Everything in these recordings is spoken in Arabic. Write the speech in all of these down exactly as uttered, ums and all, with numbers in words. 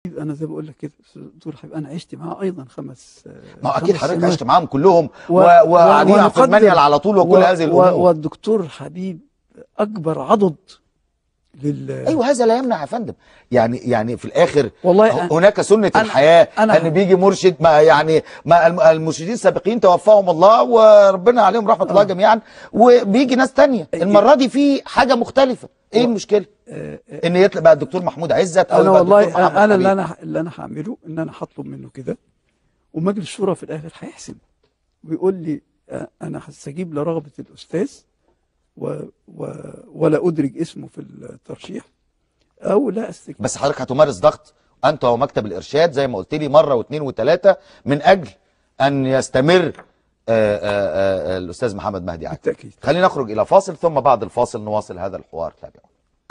انا زي ما بقول لك كده دكتور حبيب، انا عشت معاه ايضا خمس ما اكيد حضرتك سنوات. عشت معاهم كلهم و... وقاعدين في المانيال على طول وكل و... هذه الامور. و... والدكتور حبيب اكبر عضد لل ايوه هذا لا يمنع يا فندم، يعني يعني في الاخر والله هناك سنه أنا الحياه أنا ان بيجي مرشد، ما يعني ما المرشدين السابقين توفاهم الله وربنا عليهم رحمه الله جميعا، وبيجي ناس تانية. المره دي في حاجه مختلفه، ايه المشكله؟ ان يطلع بقى الدكتور محمود عزت او انا يبقى الدكتور والله محمد انا اللي حبيب. انا اللي انا هعمله ان انا هطلب منه كده، ومجلس الشورى في الاخر هيحسم ويقول لي انا هستجيب لرغبه الاستاذ و... و... ولا ادرج اسمه في الترشيح او لا استجيب. بس حضرتك هتمارس ضغط انت ومكتب الارشاد زي ما قلت لي مره واثنين وثلاثه من اجل ان يستمر آآ آآ الاستاذ محمد مهدي عاكف. بالتاكيد. خلينا نخرج الى فاصل، ثم بعد الفاصل نواصل هذا الحوار. تابعوا.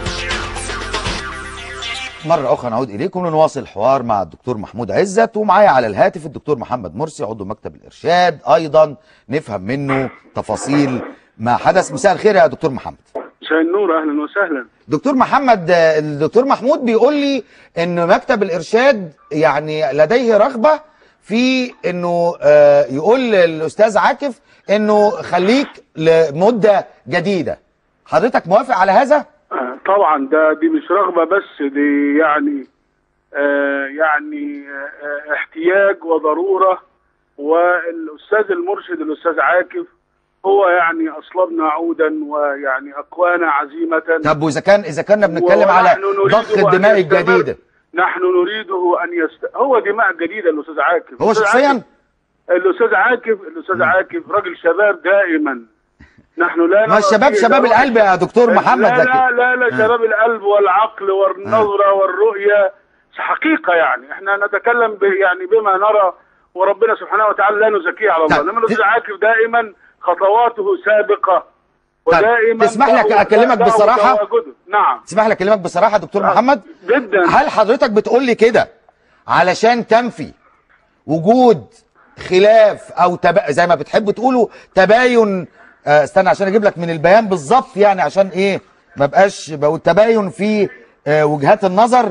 مرة أخرى نعود إليكم لنواصل الحوار مع الدكتور محمود عزت، ومعايا على الهاتف الدكتور محمد مرسي عضو مكتب الإرشاد، أيضا نفهم منه تفاصيل ما حدث. مساء الخير يا دكتور محمد. مساء النور، أهلا وسهلا. دكتور محمد، الدكتور محمود بيقول لي إن مكتب الإرشاد يعني لديه رغبة في إنه يقول للأستاذ عاكف إنه خليك لمدة جديدة. حضرتك موافق على هذا؟ طبعا ده دي مش رغبه بس، دي يعني آه يعني آه احتياج وضروره. والاستاذ المرشد الاستاذ عاكف هو يعني اصلبنا عودا ويعني اقوانا عزيمه. طب واذا كان اذا كنا بنتكلم على ضخ الدماء الجديده، نحن نريده ان يست... هو دماء جديده الاستاذ عاكف. هو شخصيا الاستاذ عاكف الاستاذ عاكف راجل شباب دائما. نحن لا ما الشباب شباب القلب يا دكتور محمد. لا لا لا, لا شباب آه. القلب والعقل والنظرة آه. والرؤية حقيقة. يعني احنا نتكلم ب يعني بما نرى، وربنا سبحانه وتعالى لا نزكيه على الله. انما الاستاذ عاكف دائما خطواته سابقة ودائما. تسمح لك اكلمك بصراحة؟ نعم تسمح لك اكلمك بصراحة دكتور آه. محمد جدا. هل حضرتك بتقول لي كده علشان تنفي وجود خلاف او تب... زي ما بتحبوا تقولوا تباين؟ استنى عشان اجيب لك من البيان بالظبط، يعني عشان ايه ما بقاش بقول تباين في وجهات النظر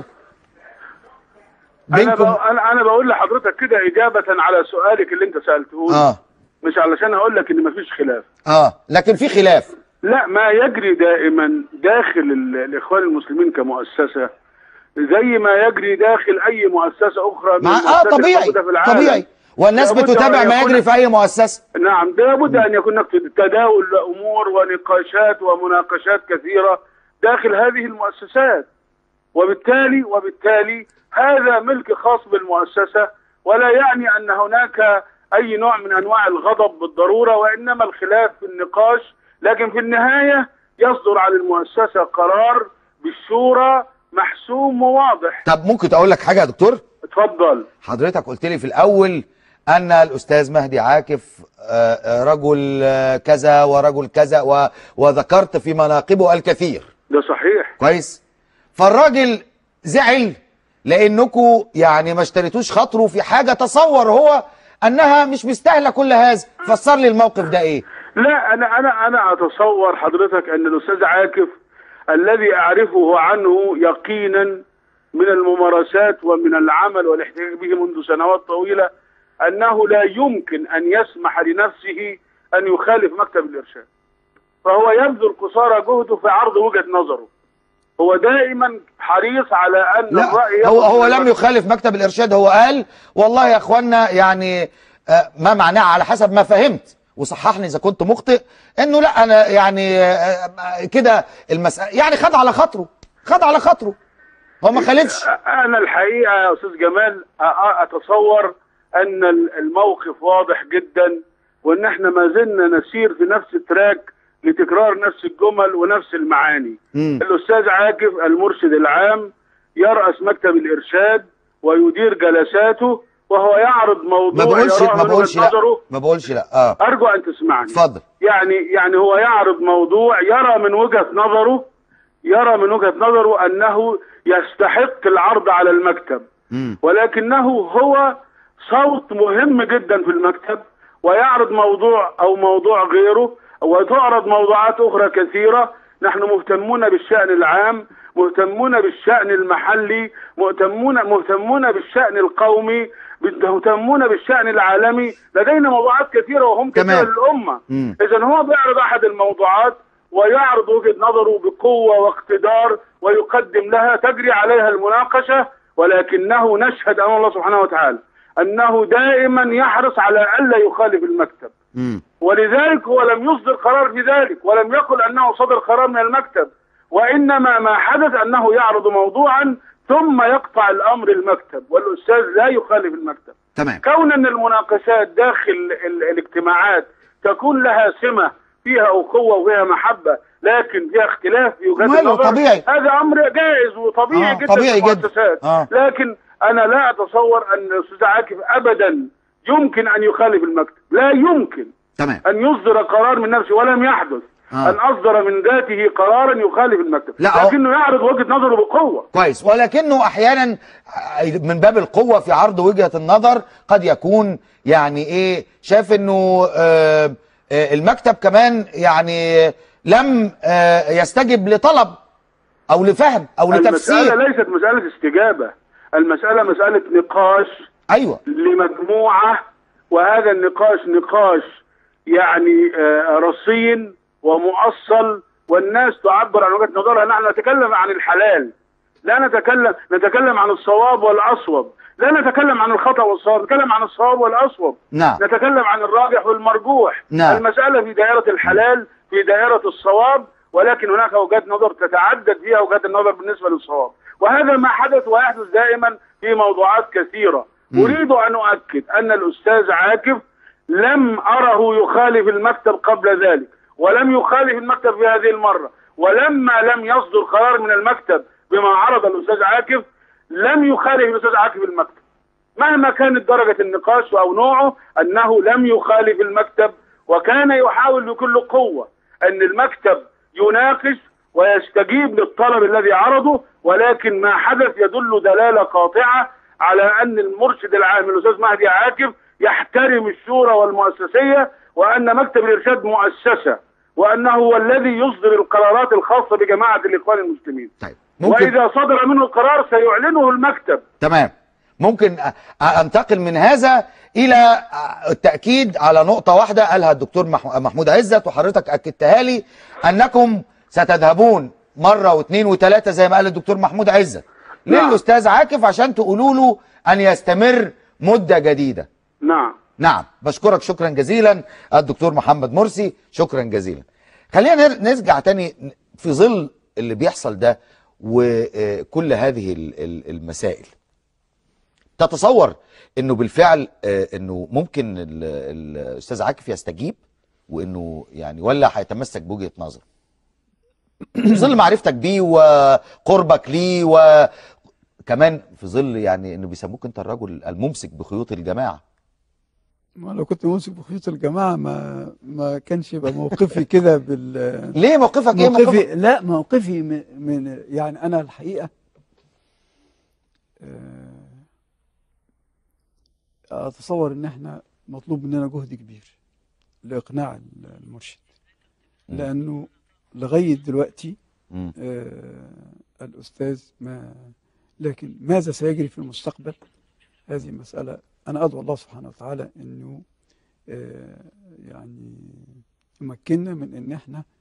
بينكم. انا انا انا بقول لحضرتك كده اجابه على سؤالك اللي انت سالته لي. اه مش علشان اقول لك ان مفيش خلاف. اه لكن في خلاف. لا، ما يجري دائما داخل الاخوان المسلمين كمؤسسه زي ما يجري داخل اي مؤسسه اخرى من اه طبيعي في العالم. طبيعي، والناس بتتابع ما يجري في اي مؤسسه. نعم، لابد ان يكون هناك تداول لامور ونقاشات ومناقشات كثيره داخل هذه المؤسسات، وبالتالي وبالتالي هذا ملك خاص بالمؤسسه، ولا يعني ان هناك اي نوع من انواع الغضب بالضروره، وانما الخلاف في النقاش. لكن في النهايه يصدر عن المؤسسه قرار بالشورى محسوم وواضح. طب ممكن اقول لك حاجه يا دكتور؟ اتفضل. حضرتك قلت لي في الاول ان الاستاذ مهدي عاكف رجل كذا ورجل كذا، وذكرت في مناقبه الكثير. ده صحيح. كويس. فالراجل زعل لانكم يعني ما اشتريتوش خاطره في حاجه تصور هو انها مش مستاهله كل هذا. فسر لي الموقف ده ايه؟ لا، انا انا انا اتصور حضرتك ان الاستاذ عاكف الذي اعرفه عنه يقينا من الممارسات ومن العمل والاحتكاك به منذ سنوات طويله أنه لا يمكن أن يسمح لنفسه أن يخالف مكتب الإرشاد. فهو يبذل قصارى جهده في عرض وجهة نظره. هو دائما حريص على أن لا الرأي هو هو لم يخالف مكتب الإرشاد. هو قال والله يا أخوانا يعني ما معناه على حسب ما فهمت، وصححني إذا كنت مخطئ، إنه لا أنا يعني كده المسألة يعني خد على خاطره خد على خاطره هو ما خالفش. أنا الحقيقة يا أستاذ جمال أتصور أن الموقف واضح جدا، وأن احنا ما زلنا نسير في نفس التراك لتكرار نفس الجمل ونفس المعاني. م. الأستاذ عاكف المرشد العام يرأس مكتب الإرشاد ويدير جلساته، وهو يعرض موضوع ما بقولش يراه ما من بقولش وجهة لا نظره. ما بقولش لا اه أرجو أن تسمعني. اتفضل. يعني يعني هو يعرض موضوع يرى من وجهة نظره يرى من وجهة نظره أنه يستحق العرض على المكتب، م. ولكنه هو صوت مهم جدا في المكتب، ويعرض موضوع او موضوع غيره، وتعرض موضوعات اخرى كثيره. نحن مهتمون بالشأن العام، مهتمون بالشأن المحلي، مهتمون مهتمون بالشأن القومي، مهتمون بالشأن العالمي. لدينا موضوعات كثيرة وهم كثيرة للأمة. إذا هو بيعرض أحد الموضوعات ويعرض وجهة نظره بقوة واقتدار ويقدم لها، تجري عليها المناقشة، ولكنه نشهد أمام الله سبحانه وتعالى أنه دائما يحرص على ألا يخالف المكتب. مم. ولذلك هو لم يصدر قرار بذلك، ولم يقل أنه صدر قرار من المكتب، وإنما ما حدث أنه يعرض موضوعا ثم يقطع الأمر المكتب، والأستاذ لا يخالف المكتب. تمام. كون أن المناقشات داخل ال الاجتماعات تكون لها سمة فيها أخوة وفيها محبة، لكن فيها اختلاف في وجهات النظر، طبيعي. هذا أمر جائز وطبيعي آه جدا طبيعي في المؤسسات. آه. لكن أنا لا أتصور أن الأستاذ عاكف أبدا يمكن أن يخالف المكتب، لا يمكن. تمام. أن يصدر قرار من نفسه، ولم يحدث آه. أن أصدر من ذاته قرارا يخالف المكتب، لكنه يعرض وجهة نظره بقوة. كويس، ولكنه أحيانا من باب القوة في عرض وجهة النظر قد يكون يعني إيه شايف إنه آه آه المكتب كمان يعني لم آه يستجب لطلب أو لفهم أو لتفسير. المسألة ليست مسألة استجابة، المسألة مسألة نقاش. أيوة. لمجموعة، وهذا النقاش نقاش يعني آه رصين ومؤصل، والناس تعبر عن وجهة نظرها. نحن نتكلم عن الحلال، لا نتكلم نتكلم عن الصواب والأصوب، لا نتكلم عن الخطأ والصواب، نتكلم عن الصواب والأصوب. نعم. نتكلم عن الراجح والمرجوح. نعم. المسألة في دائرة الحلال، في دائرة الصواب، ولكن هناك وجهات نظر تتعدد فيها وجهات النظر بالنسبة للصواب، وهذا ما حدث ويحدث دائما في موضوعات كثيرة. م. أريد أن أؤكد أن الأستاذ عاكف لم أره يخالف المكتب قبل ذلك، ولم يخالف المكتب في هذه المرة، ولما لم يصدر قرار من المكتب بما عرض الأستاذ عاكف لم يخالف الأستاذ عاكف المكتب، مهما كانت درجة النقاش أو نوعه، أنه لم يخالف المكتب، وكان يحاول بكل قوة أن المكتب يناقش ويستجيب للطلب الذي عرضه، ولكن ما حدث يدل دلالة قاطعة على أن المرشد العام الأستاذ مهدي عاكف يحترم الشورى والمؤسسية، وأن مكتب الإرشاد مؤسسة، وأنه هو الذي يصدر القرارات الخاصة بجماعة الإخوان المسلمين. طيب. ممكن... وإذا صدر منه القرار سيعلنه المكتب. تمام. ممكن أنتقل من هذا إلى التأكيد على نقطة واحدة قالها الدكتور محمود عزت وحضرتك أكدتها لي، أنكم ستذهبون مرة واثنين وثلاثة زي ما قال الدكتور محمود عزت نعم. للأستاذ عاكف عشان تقولوا له أن يستمر مدة جديدة. نعم. نعم. بشكرك شكرا جزيلا الدكتور محمد مرسي، شكرا جزيلا. خلينا نرجع تاني في ظل اللي بيحصل ده وكل هذه المسائل. تتصور انه بالفعل انه ممكن الاستاذ عاكف يستجيب، وانه يعني ولا هيتمسك بوجهة نظر في ظل معرفتك بيه وقربك ليه، وكمان في ظل يعني انه بيسموك انت الرجل الممسك بخيوط الجماعة؟ ما لو كنت ممسك بخيوط الجماعة ما ما كانش يبقى موقفي كده بال ليه موقفك ايه؟ موقفي موقفك؟ لا موقفي من, من يعني انا الحقيقة اتصور ان احنا مطلوب مننا جهد كبير لاقناع المرشد، لانه لغاية دلوقتي آه الاستاذ ما، لكن ماذا سيجري في المستقبل هذه مسألة أنا أدعو الله سبحانه وتعالى أنه آه يعني يمكننا من أن احنا